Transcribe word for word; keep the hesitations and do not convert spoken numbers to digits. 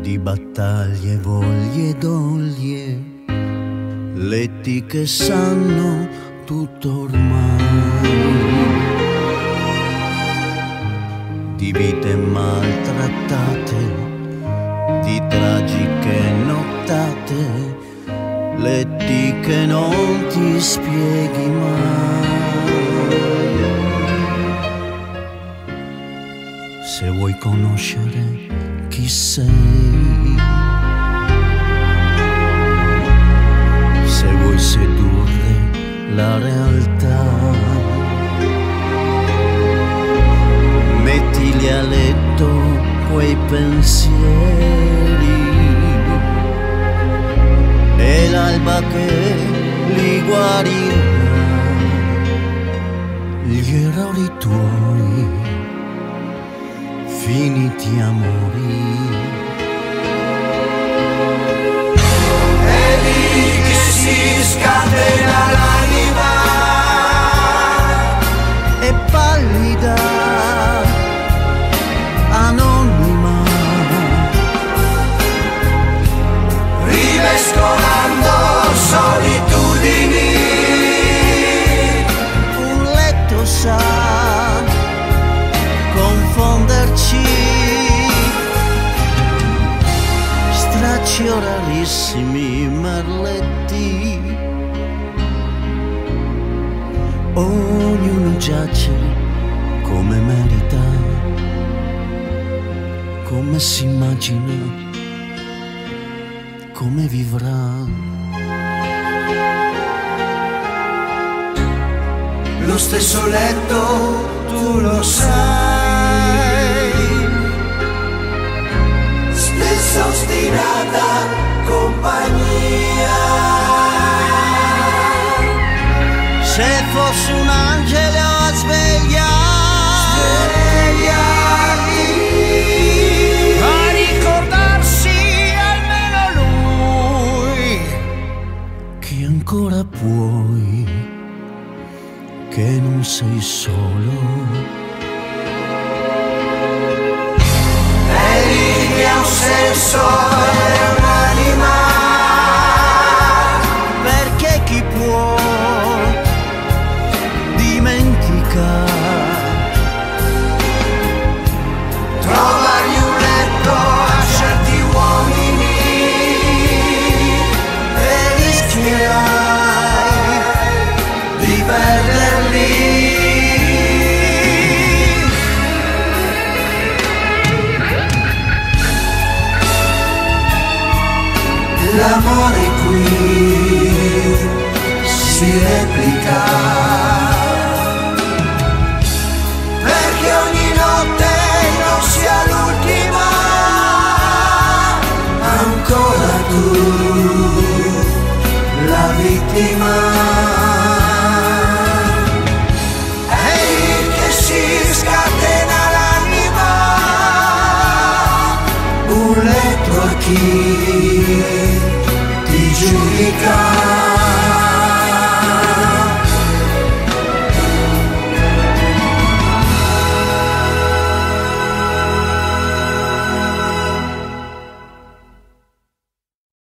di battaglie, voglie e doglie, letti che sanno tutto ormai, di vite maltrattate, di tragiche nottate, letti che non ti spieghi mai. Se vuoi conoscere chi sei, se vuoi sedurre la realtà, mettili a letto quei pensieri e l'alba che li guarirà, gli errori tuoi finiti amori. È lì che si scatena l'anima, è pallida, anonima, rimescolando solitudini. un letto sa confonderci, stracci rarissimi merletti, ognuno giace come merita, come si immagina, come vivrà. Lo stesso letto, tu lo sai, stessa ostinata compagnia. Se fossi un angelo a svegliare, Svegliati, a ricordarsi almeno lui, che ancora puoi, che non sei solo. è lì che ha un senso, è un'anima, Perché chi può dimenticare, trovargli un letto a certi uomini e rischierai di perderli. l'amore qui si replica, perché ogni notte non sia l'ultima, ancora tu la vittima. È lì che si scatena l'anima, un letto a chi ti giudica.